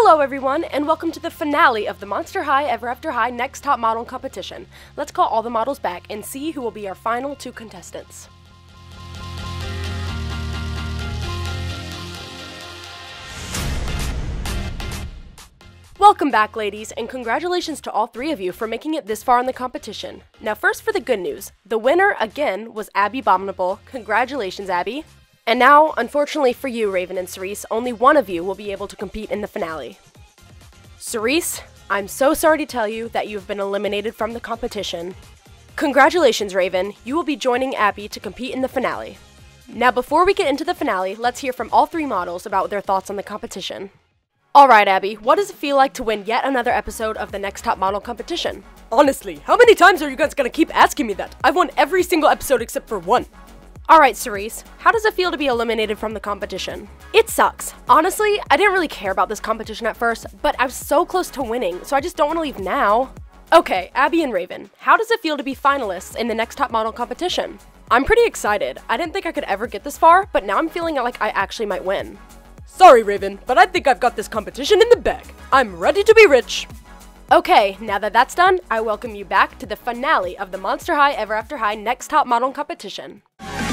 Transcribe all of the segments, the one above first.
Hello everyone, and welcome to the finale of the Monster High Ever After High Next Top Model competition. Let's call all the models back and see who will be our final two contestants. Welcome back, ladies, and congratulations to all three of you for making it this far in the competition. Now first for the good news. The winner, again, was Abby Abominable. Congratulations, Abby. And now, unfortunately for you, Raven and Cerise, only one of you will be able to compete in the finale. Cerise, I'm so sorry to tell you that you've been eliminated from the competition. Congratulations, Raven. You will be joining Abby to compete in the finale. Now before we get into the finale, let's hear from all three models about their thoughts on the competition. Alright, Abby, what does it feel like to win yet another episode of the Next Top Model competition? Honestly, how many times are you guys gonna keep asking me that? I've won every single episode except for one. Alright, Cerise, how does it feel to be eliminated from the competition? It sucks. Honestly, I didn't really care about this competition at first, but I was so close to winning, so I just don't want to leave now. Okay, Abby and Raven, how does it feel to be finalists in the Next Top Model competition? I'm pretty excited. I didn't think I could ever get this far, but now I'm feeling like I actually might win. Sorry, Raven, but I think I've got this competition in the bag. I'm ready to be rich. Okay, now that that's done, I welcome you back to the finale of the Monster High Ever After High Next Top Model competition.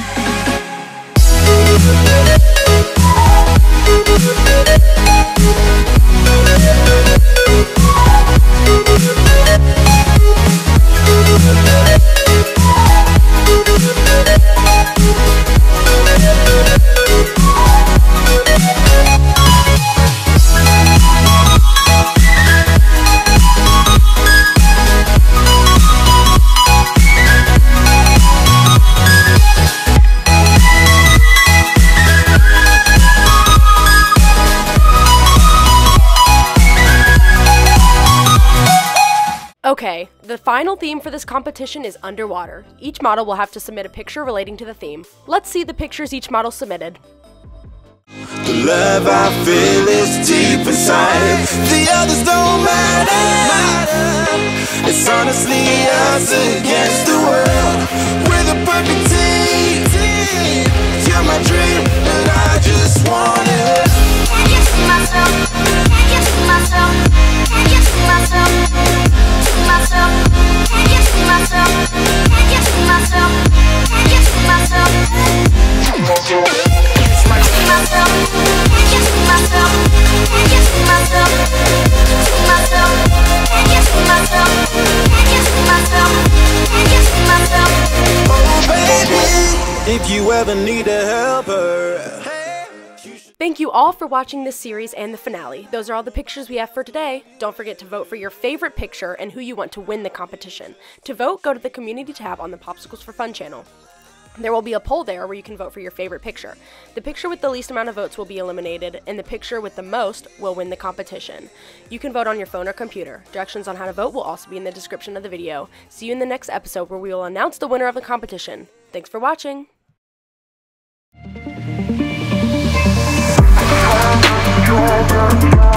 Okay, the final theme for this competition is underwater. Each model will have to submit a picture relating to the theme. Let's see the pictures each model submitted. The love I feel is deep inside. The others don't matter. It's honestly us against the world. We're the perfect team. You're my dream, and I just want it. Can't get to myself. Can't get to myself. Can't get to myself. If you ever need a helper. Thank you all for watching this series and the finale. Those are all the pictures we have for today. Don't forget to vote for your favorite picture and who you want to win the competition. To vote, go to the community tab on the Popsicles for Fun channel. There will be a poll there where you can vote for your favorite picture. The picture with the least amount of votes will be eliminated, and the picture with the most will win the competition. You can vote on your phone or computer. Directions on how to vote will also be in the description of the video. See you in the next episode where we will announce the winner of the competition. Thanks for watching! Over.